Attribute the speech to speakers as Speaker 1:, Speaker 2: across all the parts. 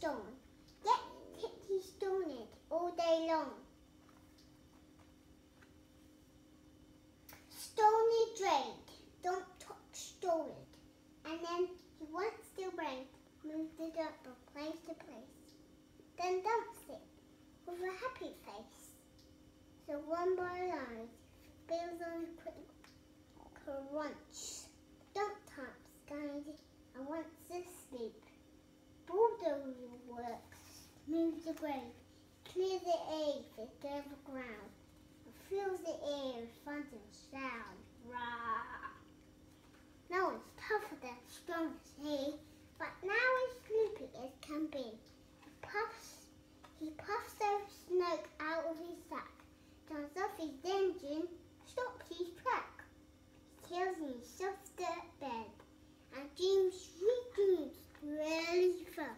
Speaker 1: stone. Get Kitty stoned all day long. Stony drained, don't touch stolid. And then he once still brain, moved it up from place to place. Then dumps it with a happy face. So one by line, bills on a quick crunch. Dump time skied and wants to sleep. Bulldozer works, moves the grave, clears the air for the ground, and fills the air with thunder and sound. Rah! No one's tougher than strong as he, but now as sleepy as can be. He puffs the smoke out of his sack, turns off his engine, stops his track. He tells in his soft dirt bed, and dreams sweet dreams really fun.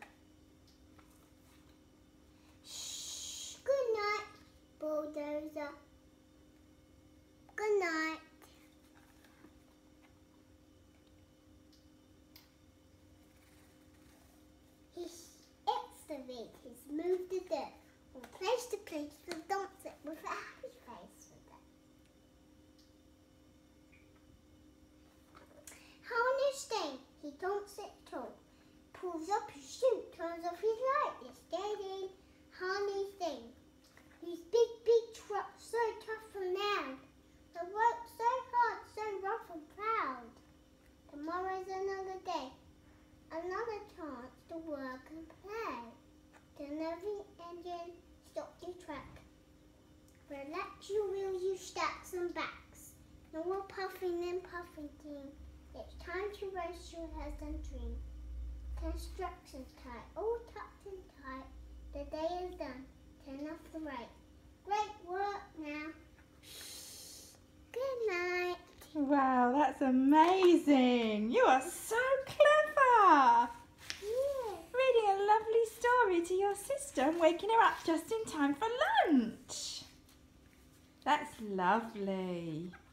Speaker 1: Shh, good night, bulldozer. Good night. Excavators move the dirt from place to place and dumps it with a happy face with it. Harness staying, he dumps it tall, pulls up his chute, turns off his light, is steady. Harness thing, his big truck so tough and loud, the work so hard, so rough and proud. Tomorrow's another day, another chance to work and play. Turn every engine, stop your track. Relax your wheels, you stacks and backs. No more puffing and puffing team. It's time to race your head and dream. Construction's tight, all tucked and tight. The day is done, turn off the right. Great work now. Good night.
Speaker 2: Wow, that's amazing. You are so clever. Reading a lovely story to your sister and waking her up just in time for lunch. That's lovely.